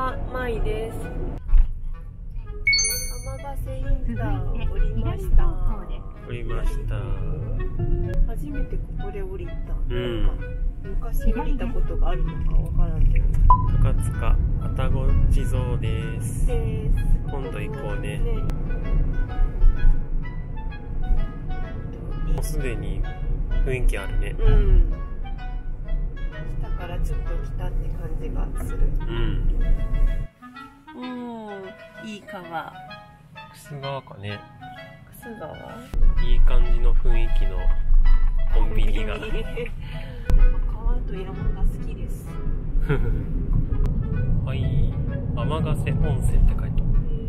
は、まいです。浜ヶ瀬インターを降りました。 降りました。 初めてここで降りた。なんか昔降りたことがあるのかわからんけど。 高塚愛宕地蔵です。今度行こうね。もうすでに雰囲気あるね。 下からちょっと来たって感じがする。いい川。 楠川かね。 楠川。 いい感じの雰囲気のコンビニが。 川と山が好きです。 はい、天ヶ瀬温泉って書いてある。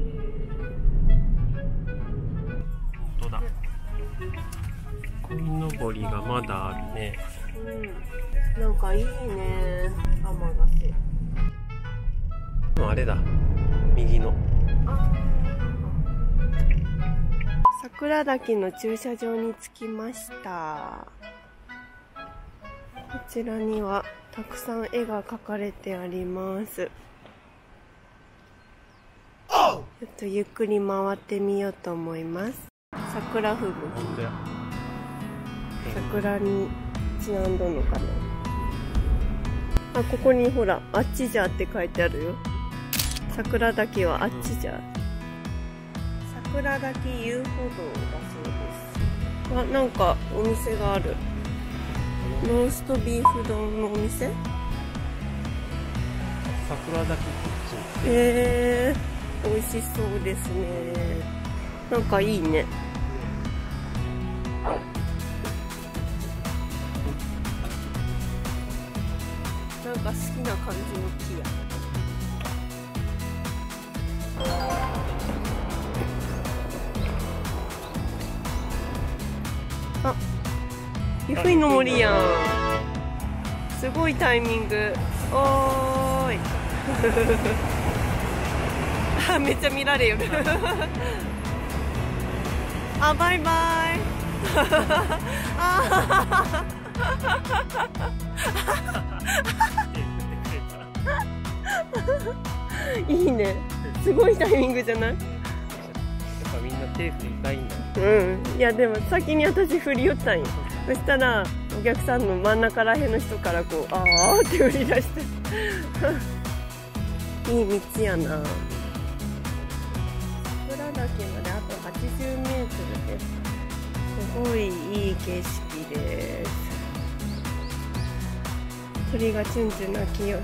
本当だ。鯉のぼりがまだあるね。 なんかいいね、天ヶ瀬。 あれだ、右の。 桜滝の駐車場に着きました。こちらにはたくさん絵が描かれてあります。ちょっとゆっくり回ってみようと思います。桜吹雪。桜にちなんどのかな。あ、ここにほら、あっちじゃって書いてあるよ。桜滝はあっちじゃ。桜滝遊歩道だそうです。あ、なんかお店がある。ローストビーフ丼のお店？ 桜滝キッチン。 美味しそうですね。なんかいいね。なんか好きな感じの木や。あ、湯布院の森やん。すごいタイミング。おーい。あ、めっちゃ見られよる。あ、バイバイ。あいいね。すごいタイミングじゃない？ やっぱみんな手振りたいんだ。 いやでも先に私振り寄ったんよ。そしたらお客さんの真ん中らへんの人からこう「あー」って振り出していい道やな。桜岳まであと80メートルです。すごいいい景色です。鳥がチュンチュン鳴きよる。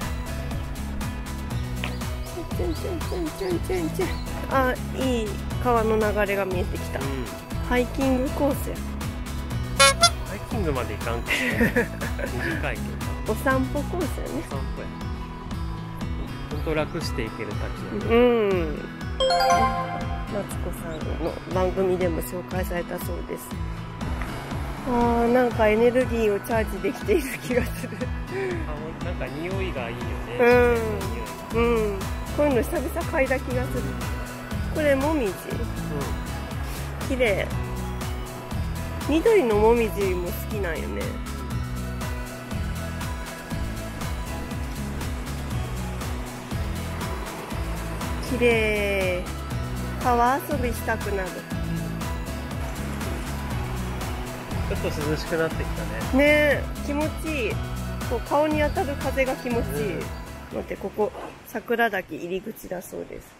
チュンチュンチュンチュンチュンチュン。あ、いい川の流れが見えてきた。ハイキングコースや。 ハイキングまで行かんけど短いけど。 お散歩コースやね。 お散歩や。ほんと楽していける滝やね。 マツコさんの番組でも紹介されたそうです。あー、なんかエネルギーをチャージできている気がする。 なんか匂いがいいよね。 こういうの久々嗅いだ気がする。これもみじ。綺麗。緑のもみじも好きなんよね。綺麗。川遊びしたくなる。 ちょっと涼しくなってきたね。 ねえ、気持ちいい。こう顔に当たる風が気持ちいい。待って、ここ桜滝入り口だそうです。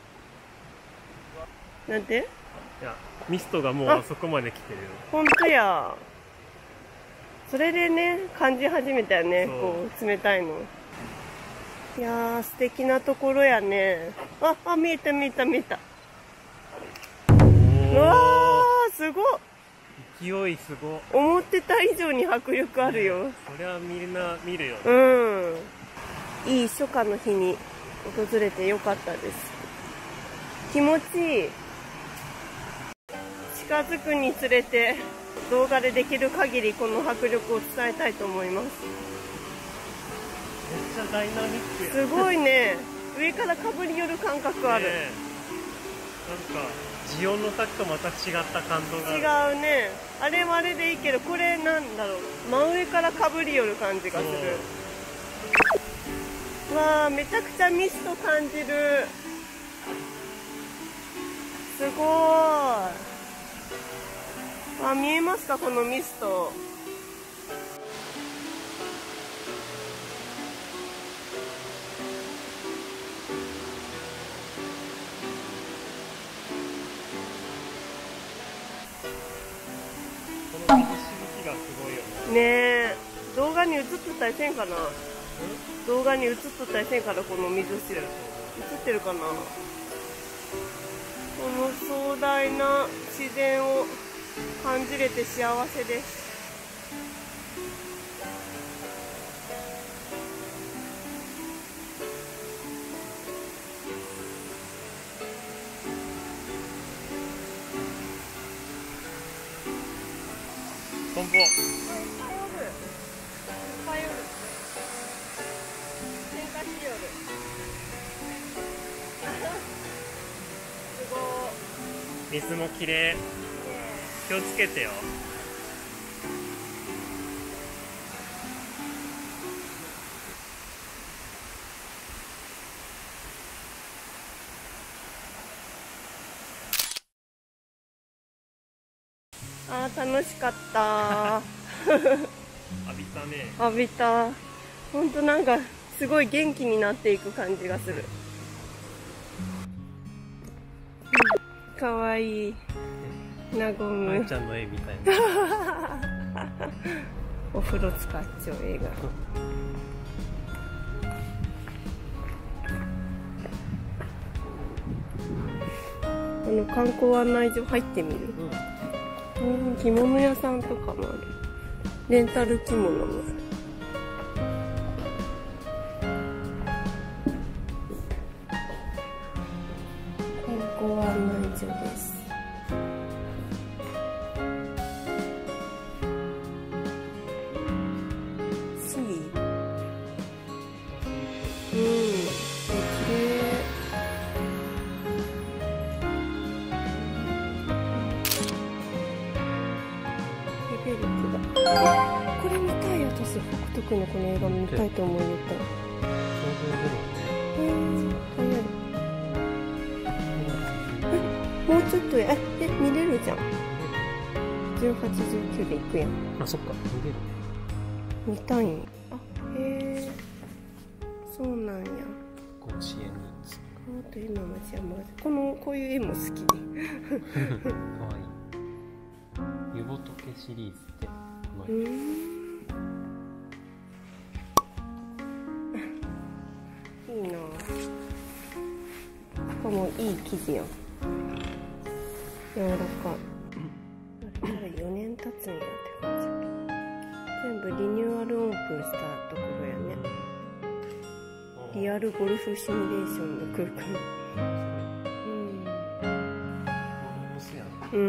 なんて？ いや、ミストがもうあそこまで来てるよ。 ほんとや。それでね、感じ始めたよね、こう冷たいの。いやー、素敵なところやね。あ、見えた見えた見えた。うわー、すごっ。 勢いすご。 思ってた以上に迫力あるよ。 それはみんな見るよね。 いい初夏の日に訪れてよかったです。気持ちいい。近づくにつれて動画でできる限りこの迫力を伝えたいと思います。 めっちゃダイナミックや。 すごいね。上からかぶり寄る感覚ある。 なんかジオンの滝とまた違った感動がある。 違うね。あれはあれでいいけど、これなんだろう、真上からかぶり寄る感じがする。 わあ、めちゃくちゃミスト感じる。すごい。あ、見えますか、このミスト。 この水しぶきがすごいよね。 ねえ、動画に映っとったりせんかな。動画に映っとったりせんから、この水しぶき。映ってるかな。この壮大な自然を感じれて幸せです。 トンボ。水もきれい。気をつけてよ。 あー、楽しかった。 浴びたね。 浴びた。ほんとなんかすごい元気になっていく感じがする。かわいい。なごむ。 あんちゃんの絵みたいな。 お風呂使っちゃう映画。観光案内所入ってみる。着物屋さんとかもある。レンタル着物もある。観光案内所です。シー。綺麗。これ見たい。私北斗くんのこの映画見たいと思いよった。もうちょっと見れるじゃん。18、19で行くやん。 あ、そっか、見れるね。 見たいん。あ、へえ、そうなんや。 甲子園グッズ。 あと今町山こういう絵も好き。 かわいい。湯仏シリーズって。いいな。しかもいい生地やん。柔らかい。あれから4年経つんやって感じ。全部リニューアルオープンしたところやね。リアルゴルフシミュレーションの空間。うん。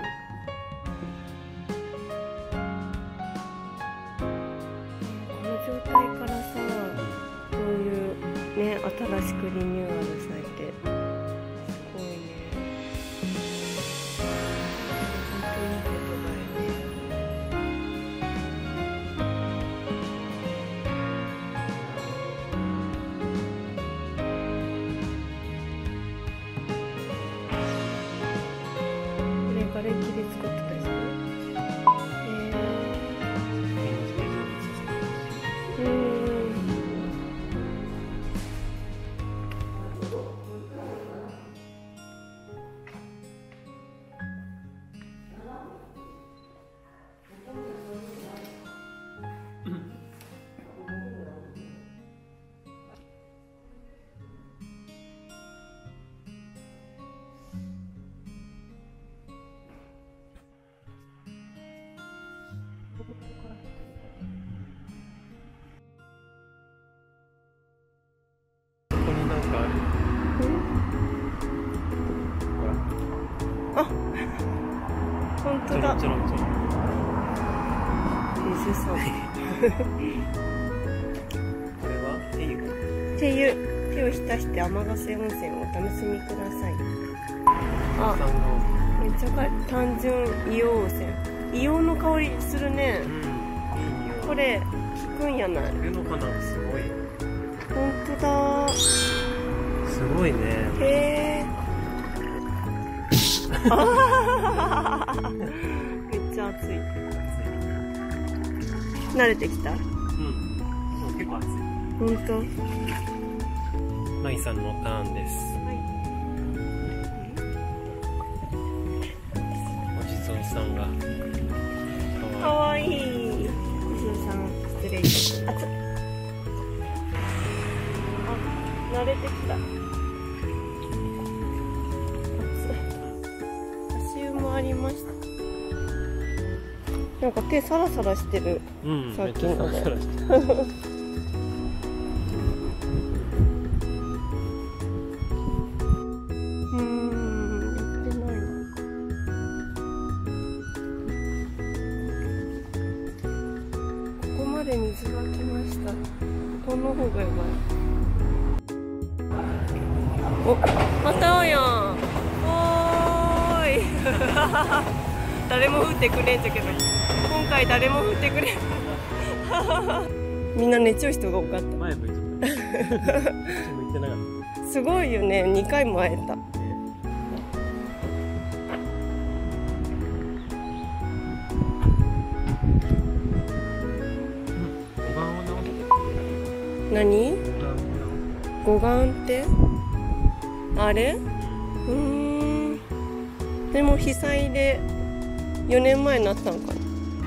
状態からさ、こういうね、新しくリニューアルされてすごいね。本当にいいことだよね。これ瓦礫で作ってたりする。あ、本当だ。水さん。 これは手を浸して天ヶ瀬温泉をお楽しみください。あ、めっちゃ単純硫黄温泉。硫黄の香りするね。 いい匂い。 これ効くんやない。 いるのかな、すごい。 本当だ。 すごいね。 へえ。めっちゃ暑い。慣れてきた？ うん。もう結構暑い。 本当。 まいさんのターンです。お地蔵さんがかわいい。お地蔵さん失礼します。暑い。あ、慣れてきた。足湯もありました。なんか手サラサラしてる。 うん、 さっきので。 めっちゃサラサラしてる。 水が来ました。この方がやばい。お、またやん。おーい。誰も降ってくれんじゃけど、今回誰も降ってくれん。みんな熱中人が多かった。 前向いてた。向いてなかった。 すごいよね。2回も会えた。何？護岸ってあれ？でも被災で4年前になったのかな。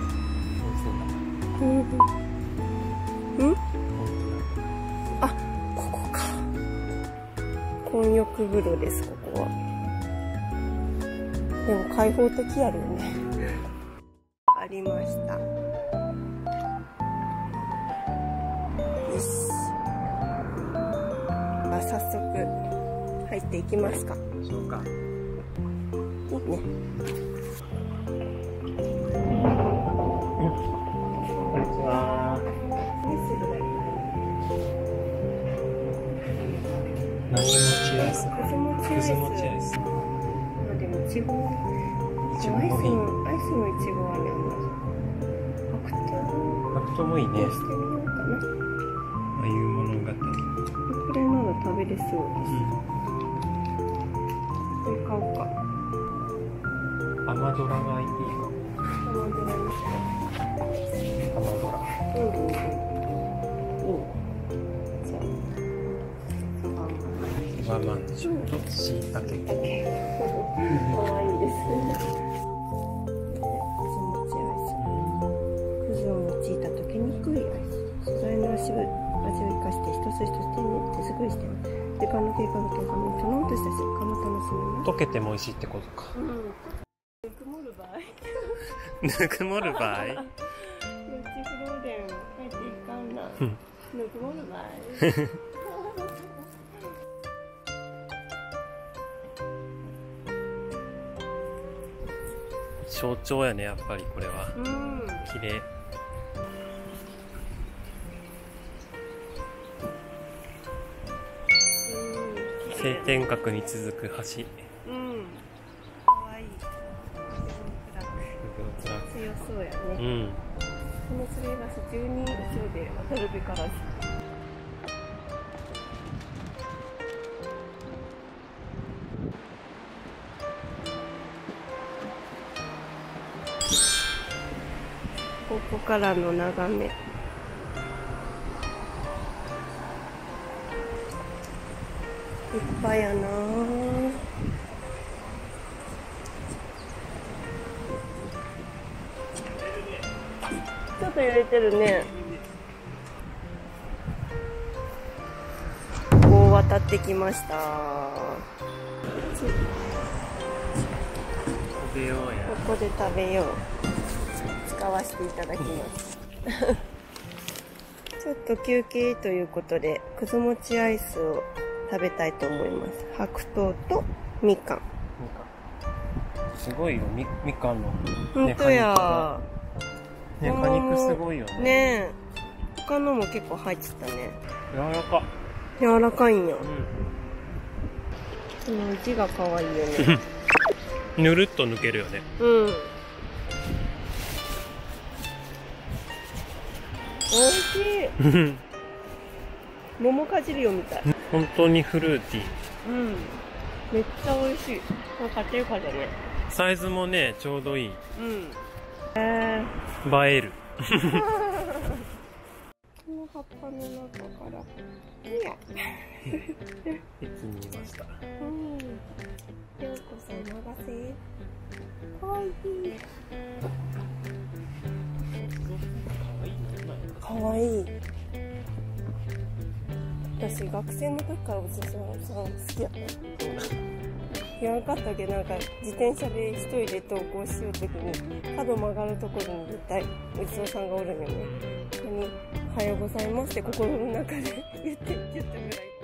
あ、ここか。混浴風呂です、ここは。でも開放的やるよね。ありました。早速入っていきますか。 そうか。 いいね。 こんにちは。何もちアイス。 くず餅アイス。まあでもいちご。アイスのいちごはね、 白桃もいいね。 してみようかな。 ああいう物語。 これなら食べれそうです。これ買おうか。 甘ドラがいいか。 甘ドラにしよ甘ドラ。 う。いいね。じゃあ。 和まんじゅうとしいたけ。 かわいいですね。くず餅アイス。くずを用いた溶けにくいアイス。素材の味を生かして一つ一つ手作りしてます。時間の経過とともにとろんとした食感も楽しめます。 溶けても美味しいってことか。 ぬくもる場合。 ぬくもる場合。 うちフローデン帰っていかんな。ぬくもる場合。 象徴やね、やっぱりこれは。綺麗。晴天閣に続く橋。かわいい。 強そうやね。この吊り橋12以上で渡るべからず。ここからの眺め。立派やな。ちょっと揺れてるね。ここを渡ってきました。 食べようや。 ここで食べよう。使わせていただきます。ちょっと休憩ということで、くず餅アイスを食べたいと思います。白桃とみかん。 すごいよ、みかんの。 ほんとや。 ね、果肉すごいよね。 ねえ。他のも結構入ってたね。 柔らか。 柔らかいんや。この字が可愛いよね。 ぬるっと抜けるよね。おいしい。 桃かじりよみたい。 本当にフルーティー。 うん。めっちゃ美味しい。これ買ってるからね。 サイズもね、ちょうどいい。 うん。 映える。 この葉っぱの中から。 駅にいました。 うん。ようこそお任せ。かわいい。かわいい。私学生の時からおじさん好きやった。言わんかったけど、なんか自転車で一人で登校しようときに角曲がるところに絶対おじさんがおるんよね。そこに「おはようございます」って心の中で言ったぐらい。